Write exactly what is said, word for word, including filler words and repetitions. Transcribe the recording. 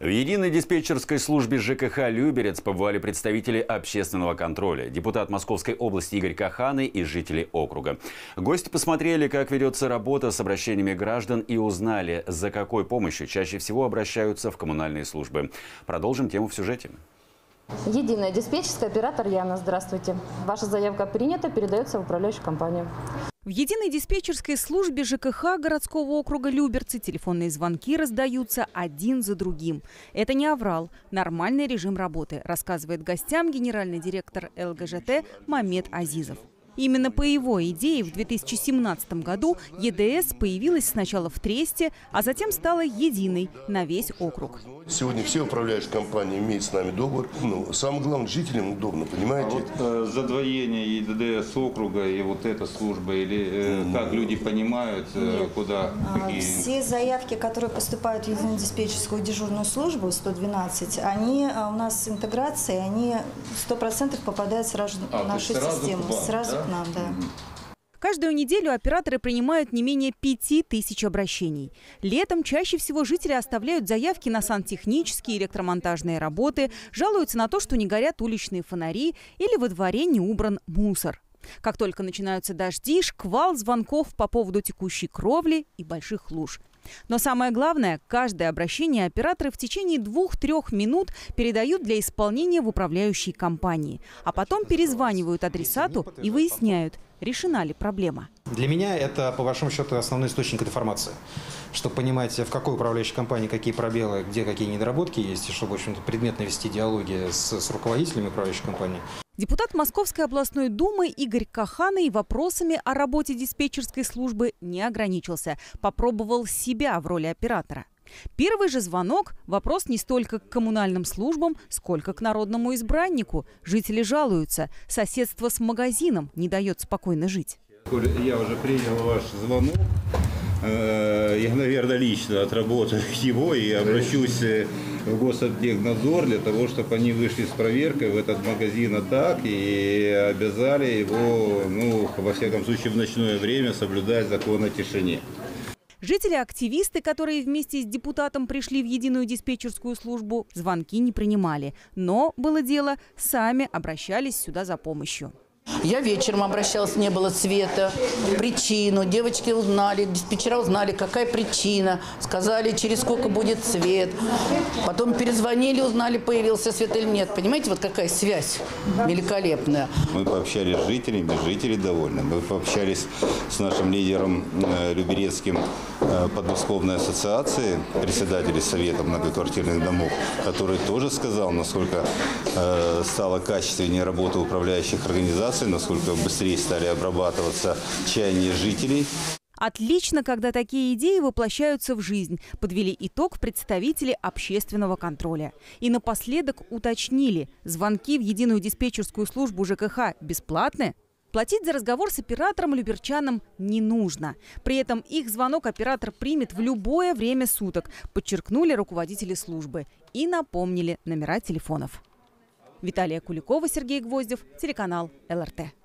В единой диспетчерской службе ЖКХ «Люберец» побывали представители общественного контроля, депутат Московской области Игорь Каханый и жители округа. Гости посмотрели, как ведется работа с обращениями граждан и узнали, за какой помощью чаще всего обращаются в коммунальные службы. Продолжим тему в сюжете. Единая диспетчерская, оператор Яна. Здравствуйте. Ваша заявка принята, передается в управляющую компанию. В единой диспетчерской службе ЖКХ городского округа Люберцы телефонные звонки раздаются один за другим. Это не аврал, нормальный режим работы, рассказывает гостям генеральный директор эл гэ жэ тэ Мамед Азизов. Именно по его идее в две тысячи семнадцатом году е дэ эс появилась сначала в Тресте, а затем стала единой на весь округ. Сегодня все управляющие компании имеют с нами договор. Ну, самое главное, жителям удобно, понимаете? А вот э, задвоение е дэ эс округа и вот эта служба, или э, как люди понимают, э, куда какие... Все заявки, которые поступают в единую диспетчерскую дежурную службу сто двенадцать, они у нас с интеграцией, они сто процентов попадают сразу а, в нашу систему. Вам, сразу да? к нам, да. Каждую неделю операторы принимают не менее пяти тысяч обращений. Летом чаще всего жители оставляют заявки на сантехнические, электромонтажные работы, жалуются на то, что не горят уличные фонари или во дворе не убран мусор. Как только начинаются дожди, шквал звонков по поводу текущей кровли и больших луж. Но самое главное, каждое обращение операторы в течение двух-трех минут передают для исполнения в управляющей компании, а потом перезванивают адресату и выясняют, решена ли проблема. Для меня это, по большому счету, основной источник информации. Чтобы понимать, в какой управляющей компании какие пробелы, где какие недоработки есть, и чтобы, в общем-то, предметно вести диалоги с, с руководителями управляющей компании. Депутат Московской областной думы Игорь Каханый вопросами о работе диспетчерской службы не ограничился. Попробовал себя в роли оператора. Первый же звонок – вопрос не столько к коммунальным службам, сколько к народному избраннику. Жители жалуются. Соседство с магазином не дает спокойно жить. Я уже принял ваш звонок. Я, наверное, лично отработаю его и обращусь в Госаптехнадзор для того, чтобы они вышли с проверкой в этот магазин АТАК и обязали его, ну, во всяком случае, в ночное время соблюдать закон о тишине. Жители-активисты, которые вместе с депутатом пришли в единую диспетчерскую службу, звонки не принимали. Но, было дело, сами обращались сюда за помощью. Я вечером обращалась, не было света, причину. Девочки узнали, диспетчера узнали, какая причина. Сказали, через сколько будет свет. Потом перезвонили, узнали, появился свет или нет. Понимаете, вот какая связь великолепная. Мы пообщались с жителями, жители довольны. Мы пообщались с нашим лидером Люберецким подмосковной ассоциации, председателем Совета многоквартирных домов, который тоже сказал, насколько стала качественнее работа управляющих организаций, насколько быстрее стали обрабатываться чаяния жителей. Отлично, когда такие идеи воплощаются в жизнь, подвели итог представители общественного контроля. И напоследок уточнили, звонки в единую диспетчерскую службу ЖКХ бесплатны? Платить за разговор с оператором люберчанам не нужно. При этом их звонок оператор примет в любое время суток, подчеркнули руководители службы и напомнили номера телефонов. Виталия Куликова, Сергей Гвоздев, телеканал эл эр тэ.